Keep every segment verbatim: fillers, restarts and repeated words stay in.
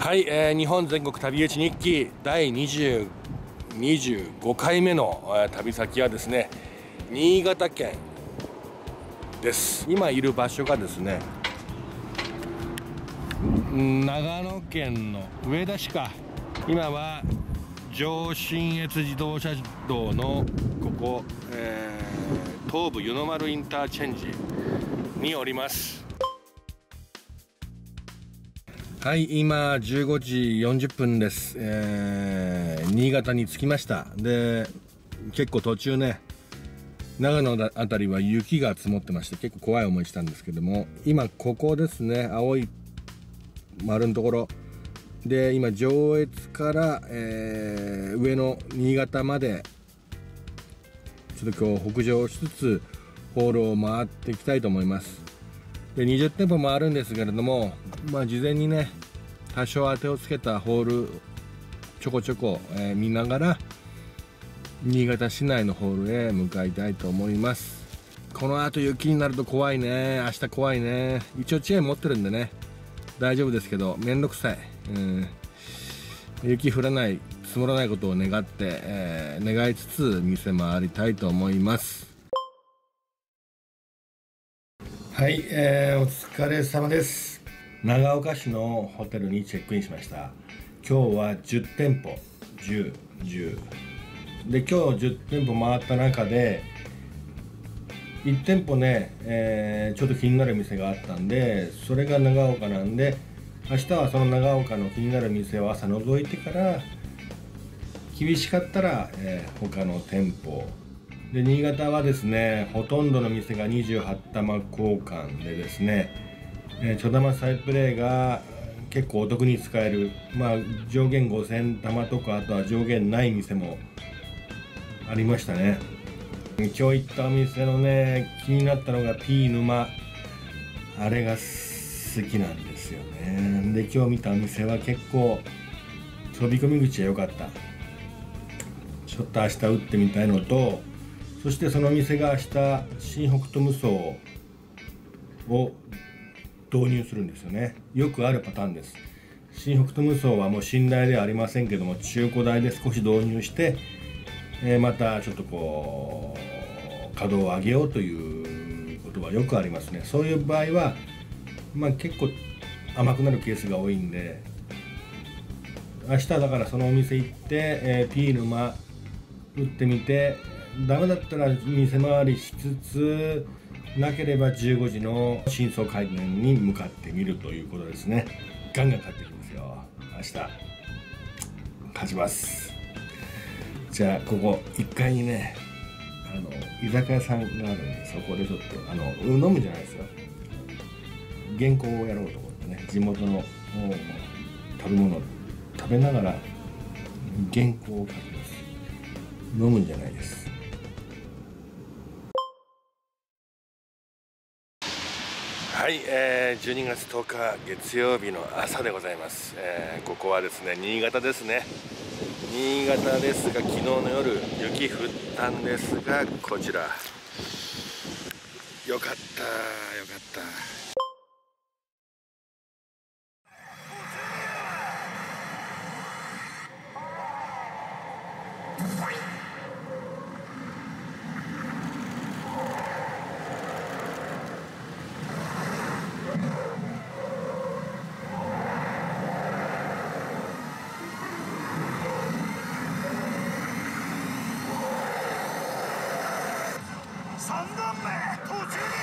はい、えー、日本全国旅打ち日記第にじゅう、にじゅうごかいめの、えー、旅先はですね、新潟県です。今いる場所がですね、長野県の上田市か。今は上信越自動車道のここ、えー、東武湯の丸インターチェンジにおります。はい、今じゅうごじよんじゅっぷんです。えー、新潟に着きました。で、結構途中ね、長野あたりは雪が積もってまして結構怖い思いしたんですけども、今ここですね、青い丸のところで、今上越から、えー、上の新潟までちょっと今日北上しつつホールを回っていきたいと思います。でにじゅってんぽ回るんですけれども、まあ事前にね多少当てをつけたホールちょこちょこ、えー、見ながら新潟市内のホールへ向かいたいと思います。この後雪になると怖いね。明日怖いね。一応チェーン持ってるんでね大丈夫ですけど、めんどくさい。うん、雪降らない積もらないことを願って、えー、願いつつ店回りたいと思います。はい、えー、お疲れ様です。長岡市のホテルにチェックインしました。今日はじゅってんぽ、じゅう、じゅうで、今日じゅってんぽ回った中でいってんぽね、えー、ちょっと気になる店があったんで、それが長岡なんで、明日はその長岡の気になる店を朝覗いてから、厳しかったら、えー、他の店舗で、新潟はですね、ほとんどの店がにじゅうはち玉交換でですね、えー、ちょ玉サイプレーが結構お得に使える、まあ上限ごせん玉とか、あとは上限ない店もありましたね。今日行ったお店のね、気になったのが P 沼、あれが好きなんですよね。で、今日見たお店は結構飛び込み口は良かった。ちょっと明日打ってみたいのと、そしてその店が明日新北斗無双を導入するんですよね。よくあるパターンです。新北斗無双はもう信頼ではありませんけども、中古代で少し導入して、えー、またちょっとこう稼働を上げようということはよくありますね。そういう場合はまあ結構甘くなるケースが多いんで、明日だからそのお店行って、えー、P 沼打ってみて、ダメだったら店回りしつつ、なければじゅうごじの新装開店に向かってみるということですね。ガンガン買ってきますよ。明日勝ちます。じゃあここいっかいにね、あの居酒屋さんがあるんで、そこでちょっとあの飲むじゃないですよ、原稿をやろうと思ってね、地元の食べ物を食べながら原稿を書きます。飲むんじゃないです。はい、えー、じゅうにがつとおか月曜日の朝でございます。えー、ここはですね、新潟ですね。新潟ですが、昨日の夜雪降ったんですが、こちらよかったよかった。 さんだんめ途中にいる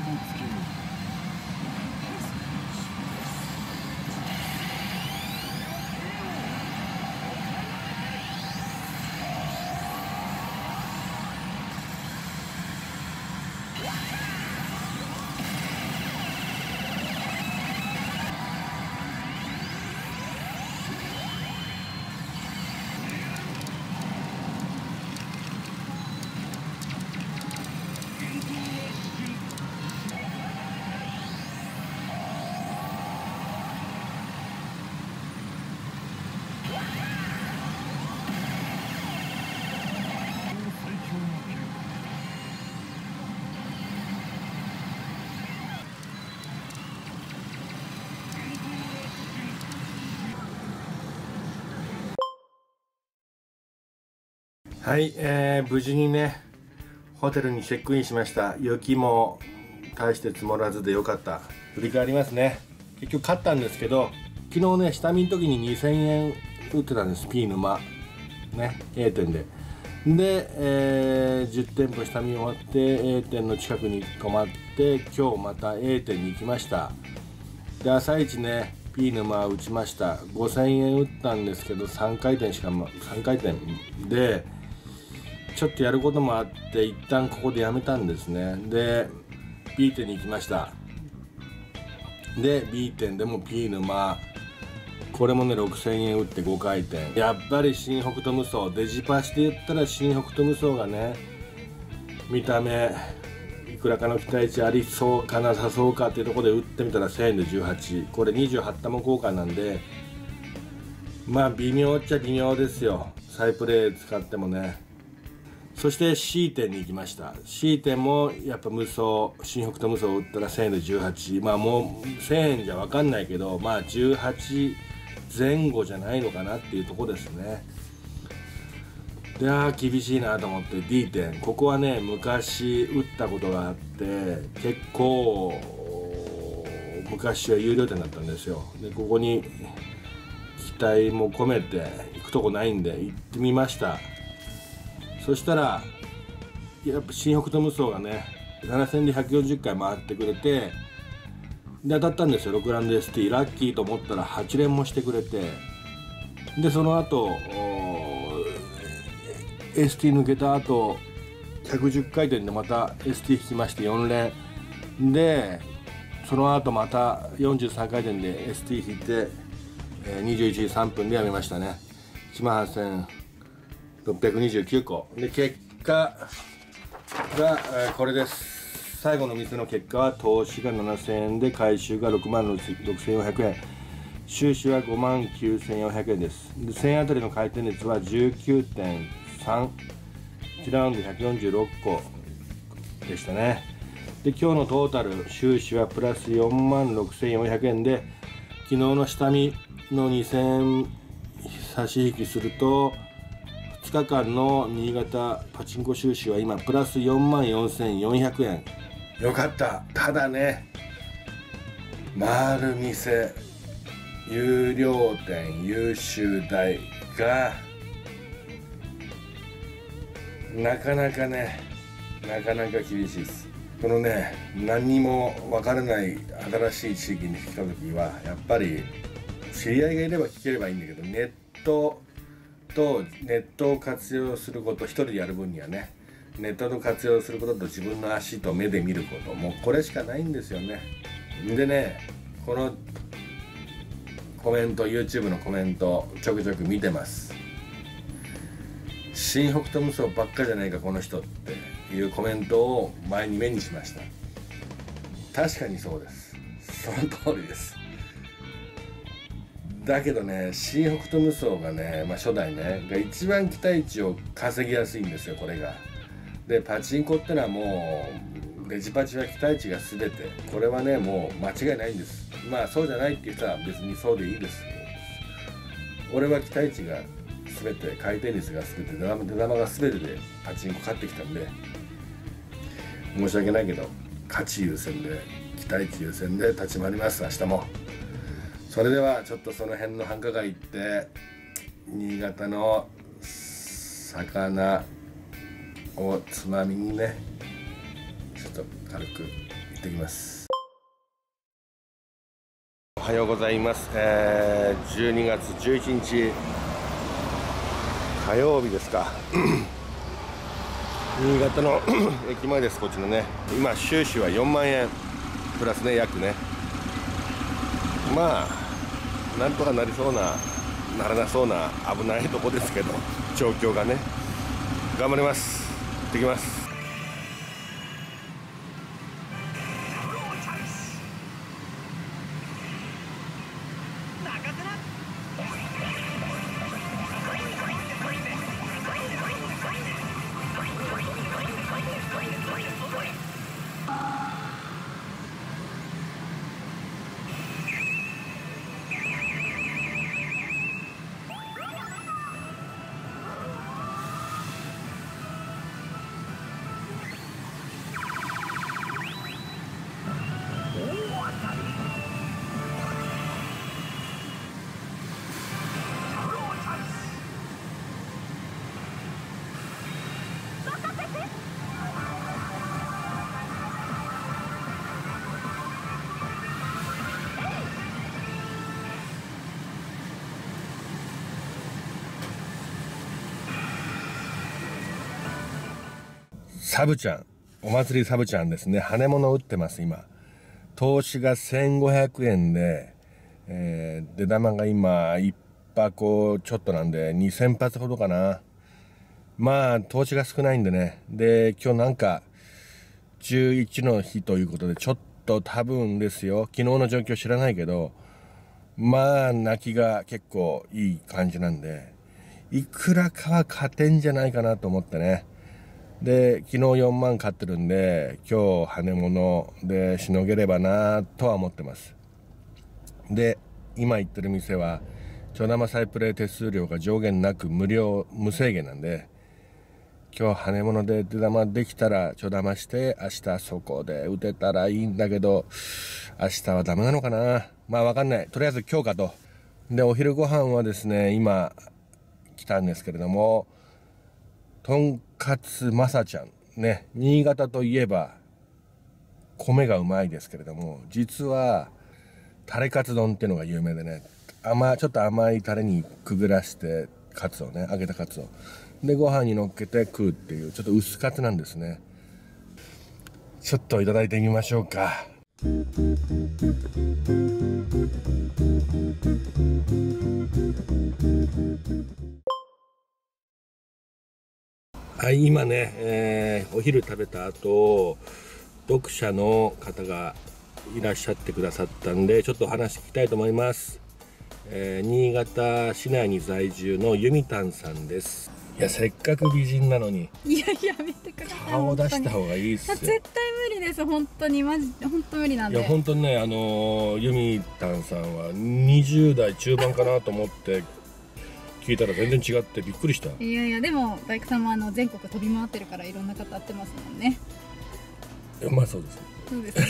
はい、えー、無事にねホテルにチェックインしました。雪も大して積もらずでよかった。振り返りますね。結局勝ったんですけど、昨日ね下見の時ににせんえん売ってたんです。 P 沼ね A 店でで、えー、じゅってんぽ下見終わって A 店の近くに泊まって、今日また A 店に行きました。で朝一ね P 沼打ちました。ごせんえん打ったんですけどさんかい転しかさんかい転でちょっとやることもあって一旦ここでやめたんですね。で B 店に行きました。で B 店でも P 沼これもねろくせんえん打ってごかい転。やっぱり新北斗無双デジパチで言ったら新北斗無双がね見た目いくらかの期待値ありそうかなさそうかっていうところで打ってみたらせんえんでじゅうはち、これにじゅうはち玉交換なんでまあ微妙っちゃ微妙ですよ、サイプレー使ってもね。そして C 店に行きました。 C 店もやっぱ無双新北斗無双を打ったらせんえんでじゅうはち、まあもうせんえんじゃ分かんないけどまあじゅうはちぜん後じゃないのかなっていうとこですね。であー厳しいなと思って D 店、ここはね昔打ったことがあって結構昔は有料店だったんですよ。でここに期待も込めて行くとこないんで行ってみました。そしたらやっぱ新北斗無双がねななせんでひゃくよんじゅっかい回ってくれて、で当たったんですよろくランド エスティー ラッキーと思ったらはち連もしてくれて、でその後 エスティー 抜けた後ひゃくじゅっかい転でまた エスティー 引きましてよん連で、その後またよんじゅうさんかい転で エスティー 引いてにじゅういちじさんぷんでやめましたね。いちまんはっせんろっぴゃくにじゅうきゅうこで、結果が、えー、これです。最後の店の結果は投資がななせんえんで回収がろくまんろくせんよんひゃくえん、収支はごまんきゅうせんよんひゃくえんです。でせんえんあたりの回転率は じゅうきゅうてんさん、いちラウンドひゃくよんじゅうろっこでしたね。で今日のトータル収支はプラスよんまんろくせんよんひゃくえんで、昨日の下見のにせんえん差し引きするとふつかかんの新潟パチンコ収支は今プラスよんまんよんせんよんひゃくえん。よかった。ただね回る店有料店優秀代がなかなかねなかなか厳しいです。このね何にも分からない新しい地域に来た時はやっぱり知り合いがいれば聞ければいいんだけど、ネットとネットを活用すること、一人でやる分にはねネットの活用することと自分の足と目で見ること、もうこれしかないんですよね。でねこのコメント YouTube のコメントちょくちょく見てます。新北斗無双ばっかじゃないかこの人っていうコメントを前に目にしました。確かにそうです。その通りです。だけどね新北斗無双がね、まあ、初代ねが一番期待値を稼ぎやすいんですよこれが。でパチンコってのはもうデジパチは期待値が全て、これはねもう間違いないんです。まあそうじゃないっていう人は別にそうでいいです。俺は期待値が全て、回転率が全て、出玉が全てでパチンコ勝ってきたんで申し訳ないけど勝ち優先で期待値優先で立ち回ります。明日も。それではちょっとその辺の繁華街行って新潟の魚をつまみにねちょっと軽くってきます。おはようございます、えー、じゅうにがつじゅういちにち火曜日ですか新潟の駅前です。こっちのね、今収支はよんまんえんプラスね、約ね、まあなんとかなりそうな、ならなそうな危ないとこですけど、状況がね。頑張ります。行ってきます。サブちゃん、お祭りサブちゃんですね。羽物売ってます。今投資がせんごひゃくえんで、えー、出玉が今いっぱこちょっとなんでにせんぱつほどかな。まあ投資が少ないんでね。で今日なんかじゅういちの日ということで、ちょっと多分ですよ、昨日の状況知らないけど、まあ泣きが結構いい感じなんで、いくらかは勝てんじゃないかなと思ってね。で昨日よんまん買ってるんで、今日羽物でしのげればなとは思ってます。で今行ってる店はちょ玉再プレイ手数料が上限なく無料無制限なんで、今日羽物で出玉できたらちょ玉して、明日そこで打てたらいいんだけど、明日はダメなのかな。まあわかんない。とりあえず今日かと。でお昼ご飯はですね、今来たんですけれども、とんかつまさちゃんね。新潟といえば米がうまいですけれども、実はタレカツ丼っていうのが有名でね、甘ちょっと甘いタレにくぐらしてカツをね、揚げたカツをでご飯に乗っけて食うっていう、ちょっと薄カツなんですね。ちょっといただいてみましょうか。はい、今ね、えー、お昼食べた後、読者の方がいらっしゃってくださったんで、ちょっとお話聞きたいと思います。えー、新潟市内に在住のゆみたんさんです。いや、せっかく美人なのに、 いやいや、見てください。 顔出した方がいいっすよ。 絶対無理です。本当にマジ本当無理なんで。 いや本当にね、あのー、ゆみたんさんはにじゅうだい中盤かなと思って聞いたら全然違ってびっくりした。 いやいや、でもバイクさんもあの全国飛び回ってるからいろんな方会ってますもんね。 まあそうですね。 そうですね。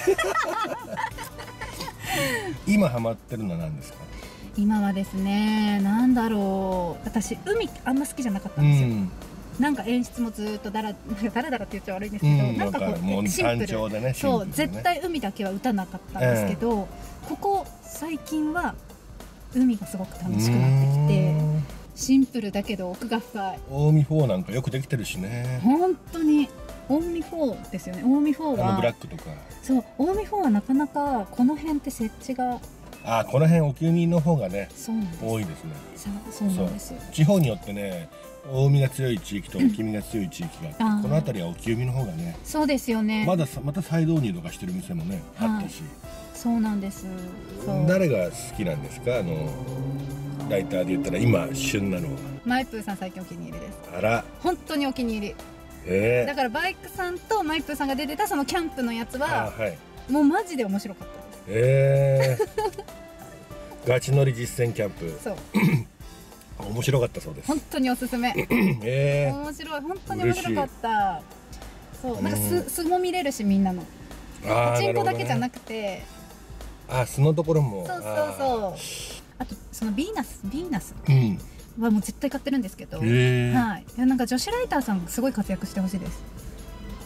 今ハマってるのは何ですか？ 今はですね、なんだろう、私海あんま好きじゃなかったんですよ。うん、なんか演出もずっとだらだらだらって言っちゃ悪いんですけど、うん、なんかこうシンプルでね、そう、絶対海だけは打たなかったんですけど、えー、ここ最近は海がすごく楽しくなってきて、シンプルだけど奥が深い。 近江フォーなんかよくできてるしね。 本当に近江フォーですよね。近江フォーはあのブラックとか、 そう、近江フォーはなかなかこの辺って設置が、 ああ、この辺沖海の方がね、 そうなんです、 多いですね。 そうなんですよ。 地方によってね、近江が強い地域と沖海が強い地域があって、うん、この辺りは沖海の方がね、 そうですよね。 まだまた再導入とかしてる店もね、はい、あったし。 そうなんです。 誰が好きなんですか、あのライターで言ったら今旬なのは？ マイプーさん最近お気に入りです。 あら、 本当にお気に入り。えー、だからバイクさんとマイプーさんが出てたそのキャンプのやつは、はい、もうマジで面白かったです。えー、ガチ乗り実践キャンプ。 そう。 面白かったそうです。 本当におすすめ。えー、面白い、本当に面白かった。そう、なんかす素も見れるし、みんなの。パチンコだけじゃなくて。 あ、素のところも。 そうそうそう。あとそのヴィーナス、ヴィーナス。うん。はもう絶対買ってるんですけど、はい、いやなんか女子ライターさんすごい活躍してほしいです。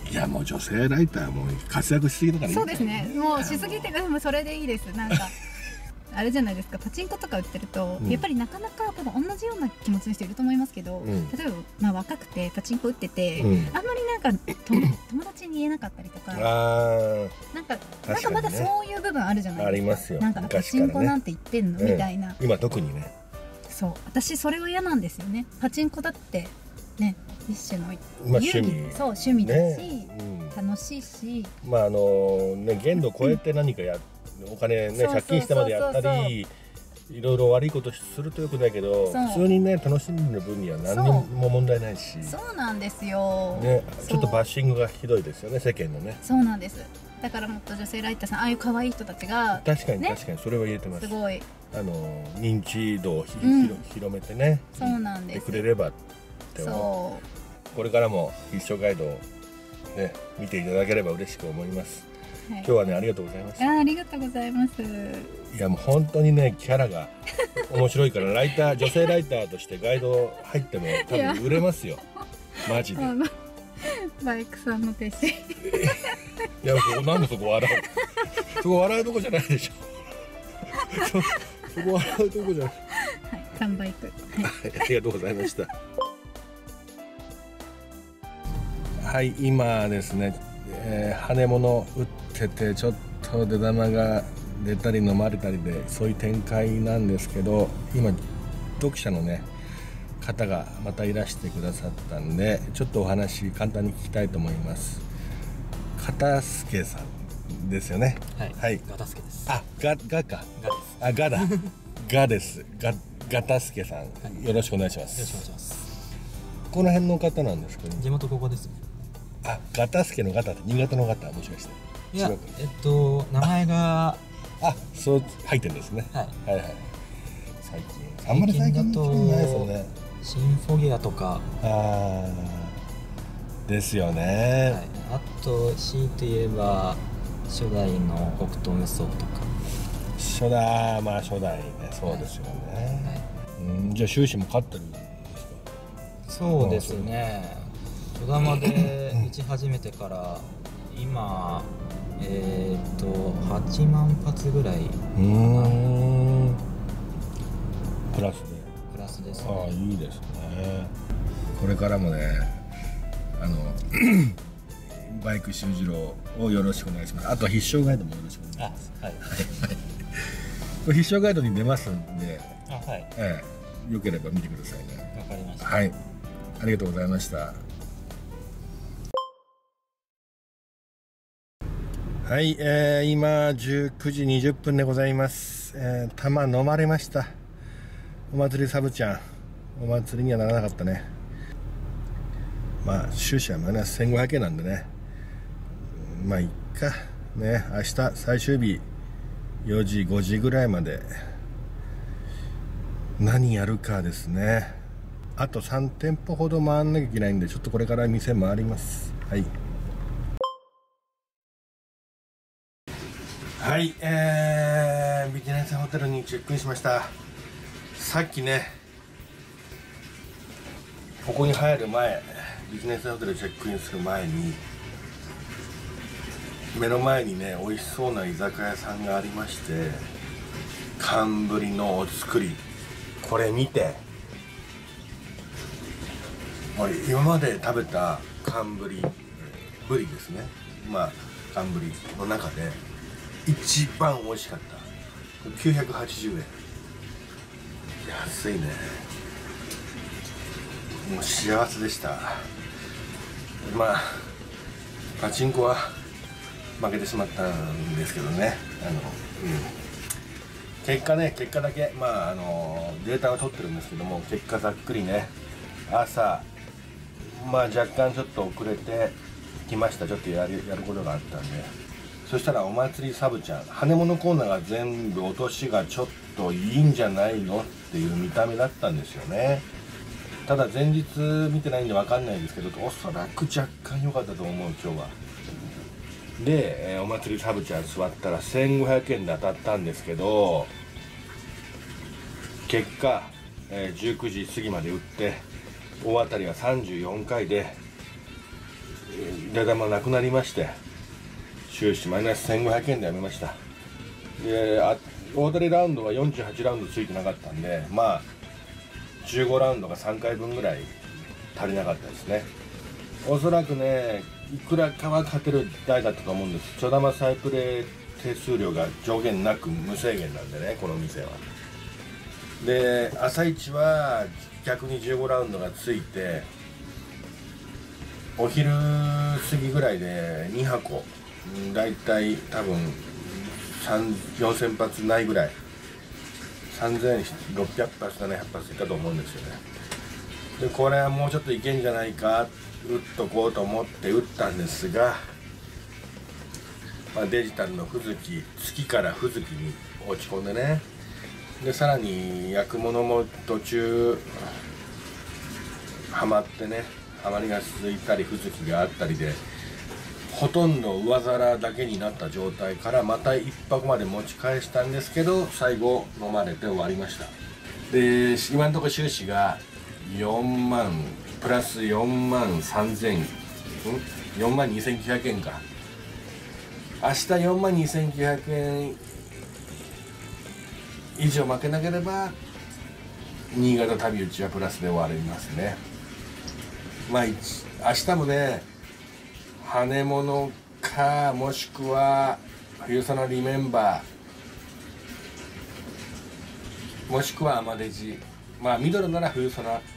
いやもう女性ライターも活躍しすぎだからいいんそうだよですね。もうしすぎてでもそれでいいです。なんかあれじゃないですか、パチンコとか売ってると、うん、やっぱりなかなか多分同じような気持ちの人いると思いますけど、うん、例えば、まあ、若くてパチンコ打ってて、うん、あんまりなんか友達に言えなかったりとか、あなんか、ね、なんかまだそういう部分あるじゃないですか。ありますよ。なんかパチンコなんて言ってんの、ね、みたいな、 今特にね。 そう、私それは嫌なんですよね。パチンコだってね、一種の趣味、 そう趣味だし、ね、うん、楽しいし、 まああのね、限度超えて何かや、お金ね、借金してまでやったりいろいろ悪いことするとよくないけど、普通にね楽しんでる分には何にも問題ないし、 そうなんですよ、 ね、ちょっとバッシングがひどいですよね、世間のね。 そうなんです。だからもっと女性ライターさん、ああいう可愛い人たちが確かに確かにそれは言えてます。 すごいあの認知度をひ、うん、広めてね、 そうなんです、 てくれればって思う。これからも必勝ガイドをね見ていただければ嬉しく思います。はい、今日はねありがとうございました。 あ、ありがとうございます。 いやもう本当にねキャラが面白いからライター女性ライターとしてガイド入っても多分売れますよマジで。 バイクさんの弟子。いやなんでそこ笑うそこ笑うとこじゃないでしょそ, そこ笑うとこじゃない。はい、 サンバイク、はい、 ありがとうございました。はい、今ですね、えー、羽物打っててちょっと出玉が出たり飲まれたりでそういう展開なんですけど、今読者のね方がまたいらしてくださったんでちょっとお話簡単に聞きたいと思います。片助さんですよね。 はい、はい、ガタスケです。 あ、ガガかガです。あ、ガだガです。ガガタスケさん、はい、よろしくお願いします。 よろしくお願いします。 この辺の方なんですかね。 地元ここですね。 あ、ガタスケのガタって新潟のガタもしかして。 いや、えっと名前があ、そう入ってるんですね。はい、はいはい。最近あんまり最近だとないですよね。 シンフォギアとか。 ああ。ですよね。 はい、あと強いて言えば初代の北斗無双とか。 初代、まあ初代ね、そうですよね。はい、うん、じゃあ終始も勝ってるんですか。 そうですね。戸玉で打ち始めてから今えっとはちまんはつぐらい。うん。プラスで。 プラスですね。 ああ、いいですね。これからもね。あのバイク修二郎をよろしくお願いします。あと必勝ガイドもよろしくお願いします。はい。これ必勝ガイドに出ますんで、あ、はい。ええ、よければ見てくださいね。 わかりました。 はい。ありがとうございました。はい、えー、今じゅうくじにじゅっぷんでございます。えー、玉飲まれました。お祭りサブちゃん、お祭りにはならなかったね。まあ収支はマイナスせんごひゃくえんなんでね、まあいっかね。明日最終日よじごじぐらいまで何やるかですね。あとさんてんぽほど回んなきゃいけないんで、ちょっとこれから店回ります。はいはい、えー、ビジネスホテルにチェックインしました。さっきねここに入る前、ビジネスホテルチェックインする前に目の前にね美味しそうな居酒屋さんがありまして、寒ぶりのお作り、これ見て、俺今まで食べた寒ぶりぶりですね、まあ寒ぶりの中で一番美味しかった。きゅうひゃくはちじゅうえん、安いね。もう幸せでした。まあパチンコは負けてしまったんですけどね、あの、うん、結果ね結果だけ、まああのデータは取ってるんですけども、結果ざっくりね、朝まあ若干ちょっと遅れてきました。ちょっとやるやることがあったんで、そしたらお祭りサブちゃん、羽物コーナーが全部落としがちょっといいんじゃないのっていう見た目だったんですよね。ただ前日見てないんで分かんないですけど、おそらく若干良かったと思う今日は。で、えー、お祭りサブちゃん座ったらせんごひゃくえんで当たったんですけど、結果、えー、じゅうくじ過ぎまで打って大当たりはさんじゅうよんかいで出玉なくなりまして、収支マイナスせんごひゃくえんでやめました。で、あ大当たりラウンドはよんじゅうはちラウンドついてなかったんで、まあじゅうごラウンドがさんかいぶんぐらい足りなかったですね。おそらくね、いくらかは勝てる台だったと思うんです。ちょ玉再プレー手数料が上限なく無制限なんでね、この店は。で、朝一は逆にじゅうごラウンドがついて、お昼過ぎぐらいでにはこ、だいたい多分よんせんぱつないぐらい、さんぜんろっぴゃくぱつななひゃくぱついったと思うんですよね。で、これはもうちょっといけんじゃないか、打っとこうと思って打ったんですが、まあ、デジタルの不月、月から不月に落ち込んでね。で、さらに焼くものも途中はまってね、はまりが続いたり不月があったりで、ほとんど上皿だけになった状態からまた一泊まで持ち返したんですけど、最後飲まれて終わりました。で、今のところ収支がよんまんプラスよんまんさんぜん、んよんまんにせんきゅうひゃくえんか。明日よんまんにせんきゅうひゃくえん以上負けなければ新潟旅打ちはプラスで終わりますね。まあ明日もね、羽物か、もしくは冬ソナリメンバー、もしくはアマデジ、まあミドルなら冬ソナ、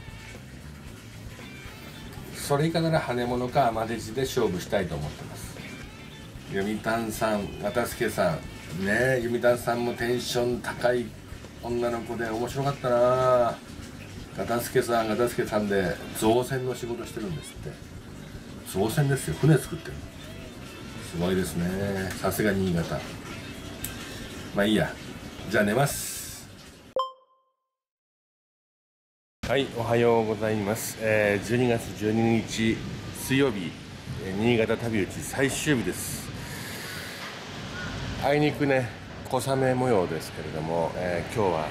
それ以下なら羽物かアマデジで勝負したいと思ってます。読谷さん、又助さんね、読谷さんもテンション高い女の子で面白かったな。又助さん、又助さんで造船の仕事してるんですって。造船ですよ、船作ってる。すごいですね、さすが新潟。まあいいや、じゃあ寝ます。はい、おはようございます。えー、じゅうにがつじゅうににち水曜日、新潟旅打ち最終日です。あいにくね、小雨模様ですけれども、えー、今日は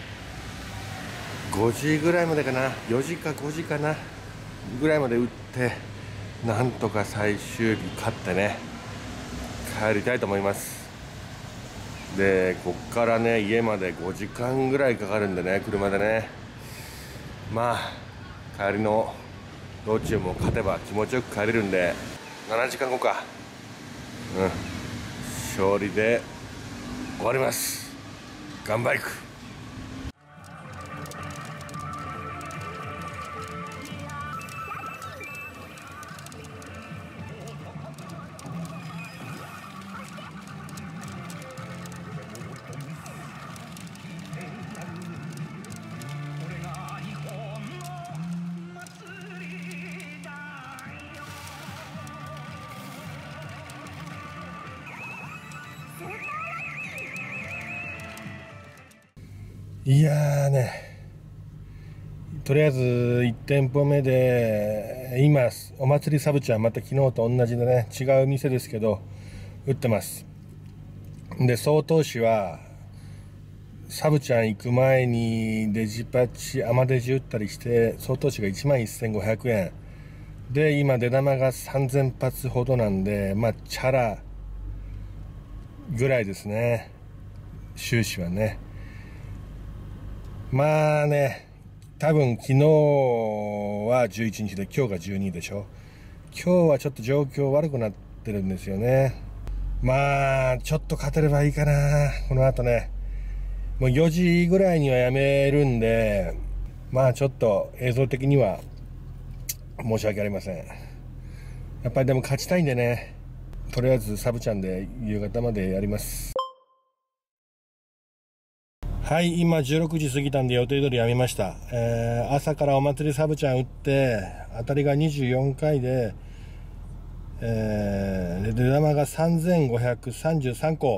ごじぐらいまでかな、よじかごじかなぐらいまで打って、なんとか最終日勝ってね、帰りたいと思います。で、こっからね、家までごじかんぐらいかかるんでね、車でね。まあ帰りの道中も勝てば気持ちよく帰れるんで、ななじかんごか、うん勝利で終わります。ガンバイク。いやーね、とりあえずいち店舗目で、今お祭りサブちゃんまた昨日と同じでね、違う店ですけど売ってます。で、総投資はサブちゃん行く前にデジパチアマデジ打ったりして、総投資がいちまんせんごひゃくえんで、今出玉がさんぜんぱつほどなんで、まあチャラぐらいですね、収支はね。まあね、多分昨日はじゅういちにちで今日がじゅうにでしょ。今日はちょっと状況悪くなってるんですよね。まあちょっと勝てればいいかな。この後ね、もうよじぐらいにはやめるんで、まあちょっと映像的には申し訳ありません。やっぱりでも勝ちたいんでね、とりあえずサブちゃんで夕方までやります。はい、今じゅうろくじ過ぎたんで予定通りやめました。えー、朝からお祭りサブちゃん打って、当たりがにじゅうよんかいで、えー、出玉がさんぜんごひゃくさんじゅうさんこ。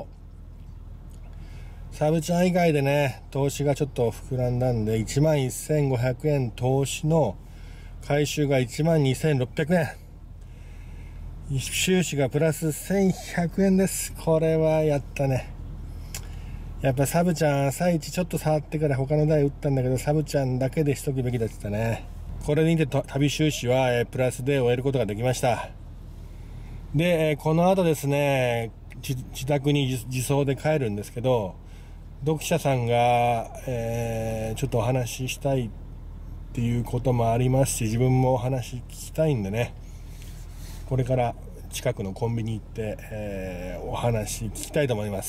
サブちゃん以外でね、投資がちょっと膨らんだんで、いちまんせんごひゃくえん投資の回収がいちまんにせんろっぴゃくえん。収支がプラスせんひゃくえんです。これはやったね。やっぱサブちゃん朝一ちょっと触ってから他の台打ったんだけど、サブちゃんだけでしとくべきだって言ったね。これにて旅収支は、えー、プラスで終えることができました。 でこの後ですね、自宅に自走で帰るんですけど、読者さんが、えー、ちょっとお話ししたいっていうこともありますし、自分もお話聞きたいんでね、これから近くのコンビニ行って、えー、お話聞きたいと思います。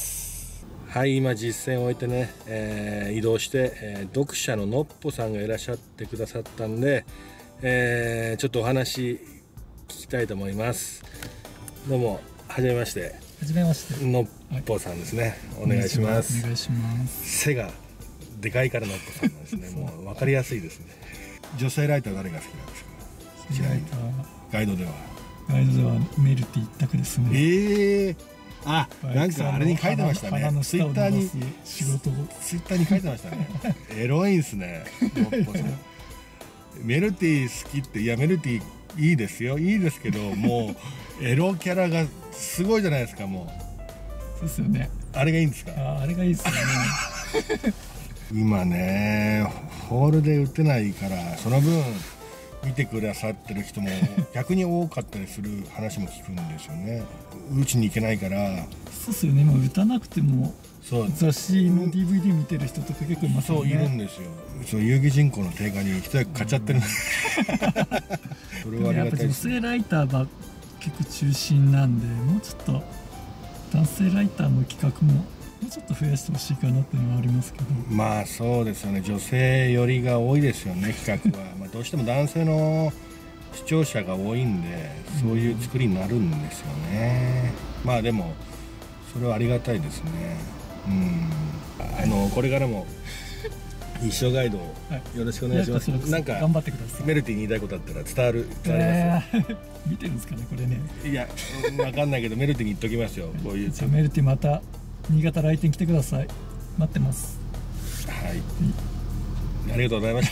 はい、今実践を終えてね、えー、移動して、えー、読者ののっぽさんがいらっしゃってくださったんで、えー、ちょっとお話聞きたいと思います。どうもはじめまして。 はじめまして。 のっぽさんですね、はい、お願いします。 お願いします。 背がでかいからのっぽさんなんですね。もう分かりやすいですね。女性ライター誰が好きなんですか？ 女性ライターガイドではガイドではメルティ一択ですね。 ええー、あ、なんかあれに書いてましたね。ツイッターに仕事をツイッターに書いてましたね。エロいんすね、のっぽさん。メルティ好きって、いやメルティいいですよ、いいですけど、もうエロキャラがすごいじゃないですか。もうそうですよね。 あれがいいんですか？ あ、あれがいいですよね。 今ねホールで売ってないから、その分見てくださってる人も逆に多かったりする話も聞くんですよね。うちに行けないから。 そうですよね。もう打たなくても雑誌の ディーブイディー 見てる人とか結構いますよね。 そういるんですよ。そう遊戯人口の低下に一役買っちゃってる。それはありがたいですね。 やっぱ女性ライターが結構中心なんで、もうちょっと男性ライターの企画ももうちょっと増やしてほしいかなっていうのはありますけど。 まあそうですよね。女性寄りが多いですよね、企画は。まあどうしても男性の視聴者が多いんで、そういう作りになるんですよね。うん、まあでもそれはありがたいですね。うん、あのこれからも一生ガイドをよろしくお願いします。はい、なんか頑張ってください。 メルティに言いたいことあったら伝わる伝わりますよ。 えー、見てるんですかねこれね。 いやわかんないけどメルティに言っときますよ。こういう。 じゃあメルティまた新潟来店来てください。待ってます。 はい。ありがとうございました。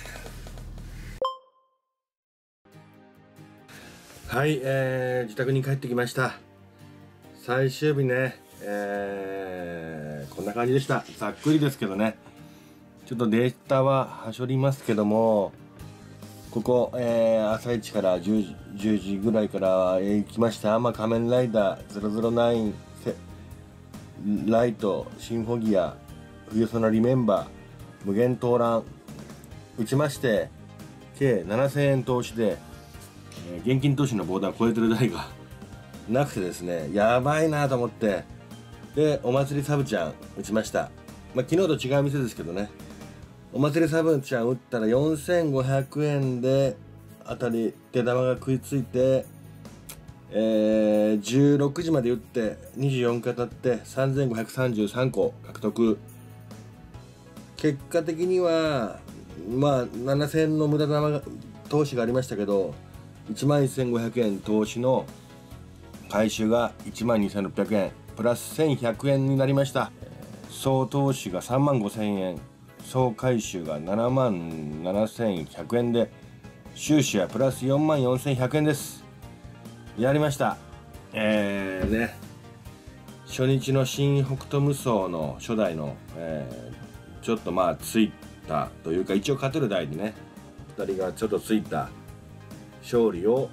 はい、えー、自宅に帰ってきました。最終日ね、えー、こんな感じでした。ざっくりですけどね。ちょっとデータははしょりますけども、ここ、えー、朝一からじゅうじ、じゅうじぐらいから、えー、行きました。まあ、仮面ライダーゼロゼロナイン、ライト、シンフォギア、冬ソナリメンバー、無限盗覧、打ちまして、計ななせんえん投資で、えー、現金投資のボーダーを超えてる台がなくてですね、やばいなと思って、で、お祭りサブちゃん打ちました。まあ、昨日と違う店ですけどね。お祭りサブちゃん打ったらよんせんごひゃくえんで当たり出玉が食いついて、えー、じゅうろくじまで打ってにじゅうよんかい当たってさんぜんごひゃくさんじゅうさんこ獲得。結果的にはまあななせんえんの無駄玉投資がありましたけど、いちまんせんごひゃくえん投資の回収がいちまんにせんろっぴゃくえんプラスせんひゃくえんになりました。総投資がさんまんごせんえん、総回収がななまんななせんひゃくえんで、収支はプラスよんまんよんせんひゃくえんです。やりました。えーね、初日の新北斗無双の初代の、えー、ちょっとまあついたというか、一応勝てる台でね、ふたりがちょっとついた勝利を、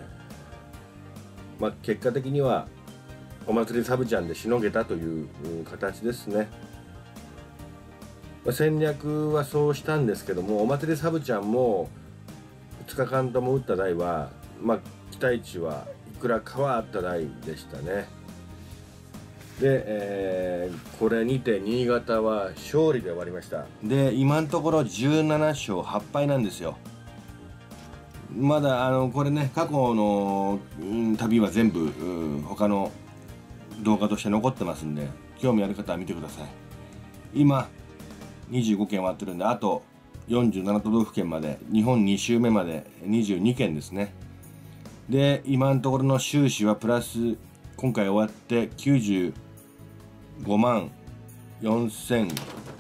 まあ、結果的にはお祭りサブちゃんでしのげたという形ですね。まあ、戦略はそうしたんですけども、お祭りサブちゃんもふつかかんとも打った台は、まあ、期待値はいくらかはあった台でしたね。で、えー、これにて新潟は勝利で終わりました。で、今のところじゅうななしょうはっぱいなんですよ。まだあのこれね、過去の、うん、旅は全部、うん、他の動画として残ってますんで、興味ある方は見てください。今にじゅうごけん終わってるんで、あとよんじゅうななとどうふけんまで、日本に周目までにじゅうにけんですね。で、今のところの収支はプラス、今回終わってきゅうじゅうごまんよんせん、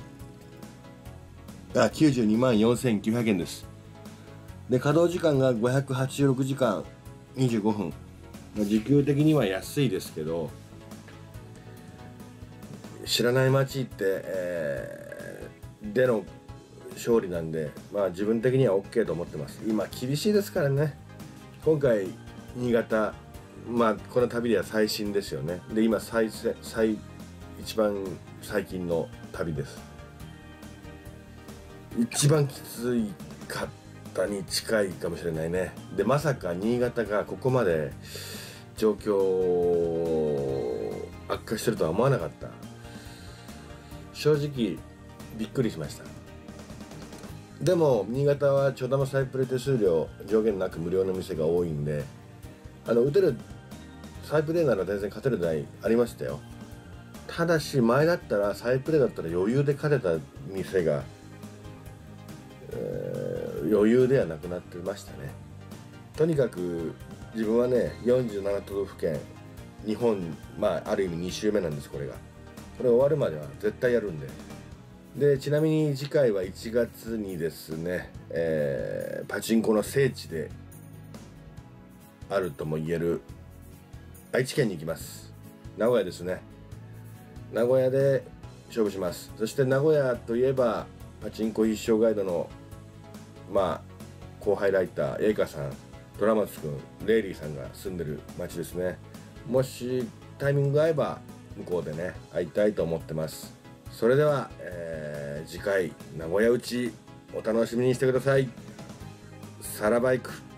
あ、きゅうじゅうにまんよんせんきゅうひゃくえんです。で、稼働時間がごひゃくはちじゅうろくじかんにじゅうごふん。時給的には安いですけど、知らない街行って、えー、での勝利なんで、まあ自分的には オーケー と思ってます。今厳しいですからね。今回新潟まあこの旅では最新ですよね。で今最最一番最近の旅です。一番きついかったに近いかもしれないね。でまさか新潟がここまで状況悪化してるとは思わなかった。正直びっくりしました。でも新潟はちょだまサイプレ手数料上限なく無料の店が多いんで、あの打てるサイプレーなら全然勝てる台ありましたよ。ただし前だったらサイプレーだったら余裕で勝てた店が、えー、余裕ではなくなってましたね。とにかく自分はねよんじゅうなな都道府県日本、まあある意味に週目なんです。これがこれ終わるまでは絶対やるんで。でちなみに次回はいちがつにですね、えー、パチンコの聖地であるとも言える愛知県に行きます。名古屋ですね。名古屋で勝負します。そして名古屋といえばパチンコ必勝ガイドのまあ後輩ライターエイカさん、ドラマツくん、レイリーさんが住んでる町ですね。もしタイミングが合えば向こうでね会いたいと思ってます。それでは、えー、次回名古屋打ちお楽しみにしてください。サラバイク。